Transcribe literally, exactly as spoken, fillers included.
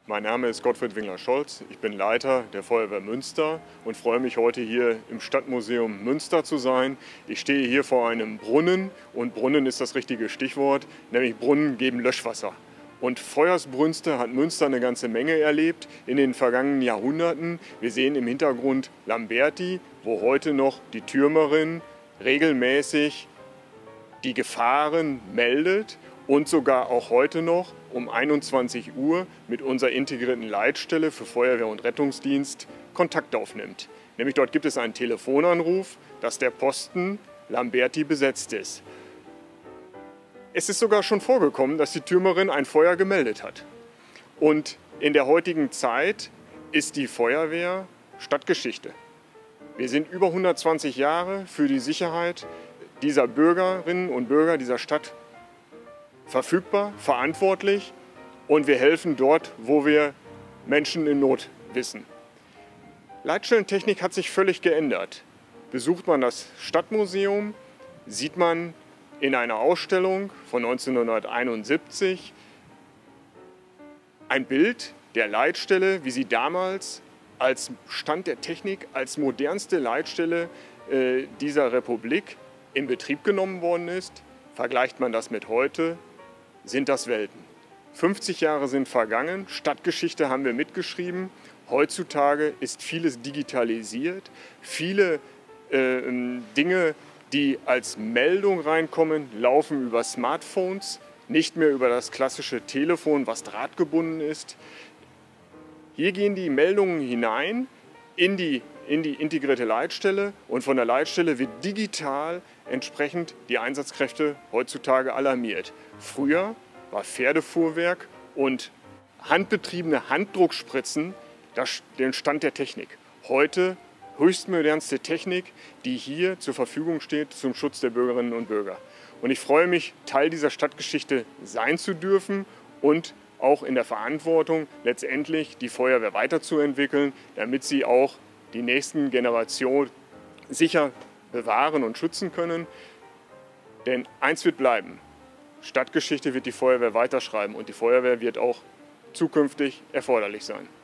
Mein Name ist Gottfried Winkler-Scholz. Ich bin Leiter der Feuerwehr Münster und freue mich, heute hier im Stadtmuseum Münster zu sein. Ich stehe hier vor einem Brunnen und Brunnen ist das richtige Stichwort, nämlich Brunnen geben Löschwasser. Und Feuersbrünste hat Münster eine ganze Menge erlebt in den vergangenen Jahrhunderten. Wir sehen im Hintergrund Lamberti, wo heute noch die Türmerin regelmäßig die Gefahren meldet und sogar auch heute noch um einundzwanzig Uhr mit unserer integrierten Leitstelle für Feuerwehr und Rettungsdienst Kontakt aufnimmt. Nämlich dort gibt es einen Telefonanruf, dass der Posten Lamberti besetzt ist. Es ist sogar schon vorgekommen, dass die Türmerin ein Feuer gemeldet hat. Und in der heutigen Zeit ist die Feuerwehr Stadtgeschichte. Wir sind über hundertzwanzig Jahre für die Sicherheit dieser Bürgerinnen und Bürger dieser Stadt verfügbar, verantwortlich und wir helfen dort, wo wir Menschen in Not wissen. Leitstellentechnik hat sich völlig geändert. Besucht man das Stadtmuseum, sieht man in einer Ausstellung von neunzehnhunderteinundsiebzig ein Bild der Leitstelle, wie sie damals als Stand der Technik, als modernste Leitstelle äh, dieser Republik in Betrieb genommen worden ist. Vergleicht man das mit heute, sind das Welten. fünfzig Jahre sind vergangen, Stadtgeschichte haben wir mitgeschrieben. Heutzutage ist vieles digitalisiert. Viele äh, Dinge, die als Meldung reinkommen, laufen über Smartphones, nicht mehr über das klassische Telefon, was drahtgebunden ist. Hier gehen die Meldungen hinein in die, in die integrierte Leitstelle und von der Leitstelle wird digital entsprechend die Einsatzkräfte heutzutage alarmiert. Früher war Pferdefuhrwerk und handbetriebene Handdruckspritzen der Stand der Technik. Heute höchstmodernste Technik, die hier zur Verfügung steht zum Schutz der Bürgerinnen und Bürger. Und ich freue mich, Teil dieser Stadtgeschichte sein zu dürfen und auch in der Verantwortung, letztendlich die Feuerwehr weiterzuentwickeln, damit sie auch die nächsten Generationen sicher bewahren und schützen können. Denn eins wird bleiben, Stadtgeschichte wird die Feuerwehr weiterschreiben und die Feuerwehr wird auch zukünftig erforderlich sein.